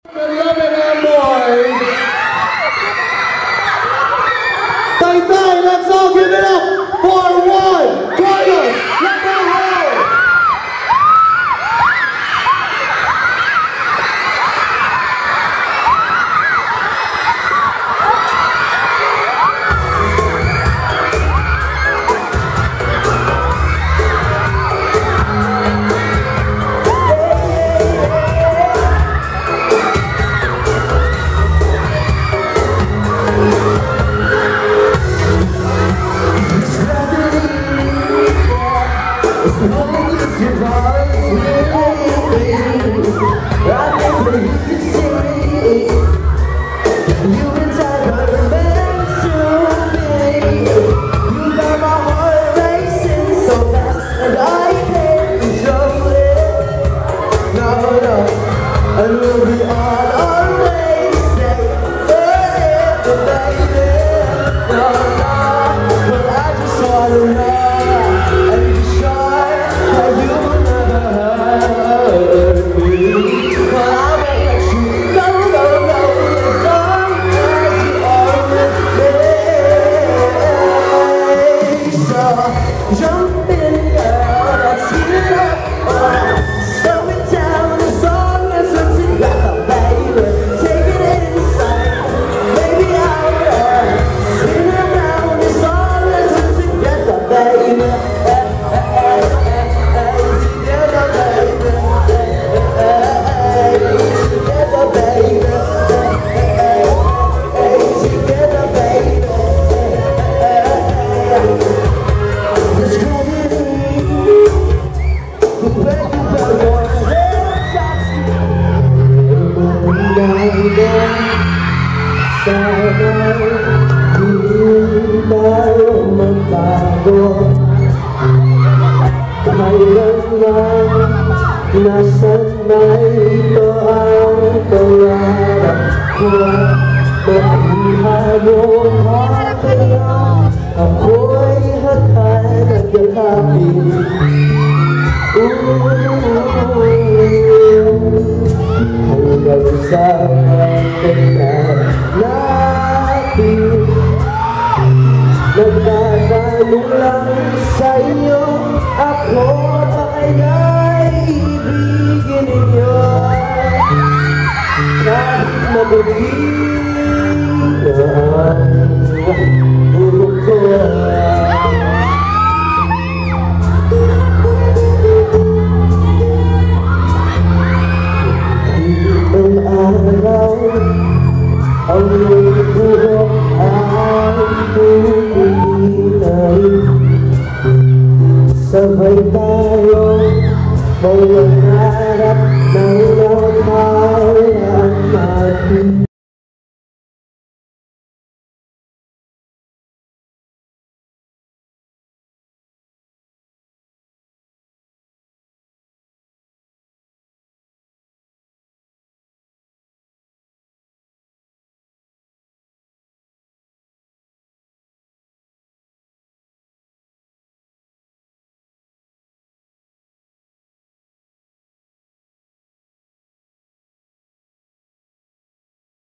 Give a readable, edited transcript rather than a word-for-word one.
Let's all give it up for Juan Carlos Lacajo! And we'll be on our way, stay forever, baby. No, but I just wanna know and be sure that you will never hurt me. But I won't let you go, as long as you are with me. So jump in, girl, let's heat it up. Slow it down, as long as we're together, baby. Take it inside, baby, out there. Spin around, as long as we're together, baby. Together, baby. Together, baby. Together, baby. Let's go with me. Sana di tayo magbago. Kailanman nasan na ito ang pangarap ko. Maihalo ka kaya ako'y hatay nagkakapin. Hanggang sa pagkakas natin, nagtatanong lang sa inyo, ako ba kaya'y ibigin ninyo? Kahit mabuti na ang burok ko. Ang iyong buhok ay tutulinay. Sabay tayo mangarap ng namahalan natin.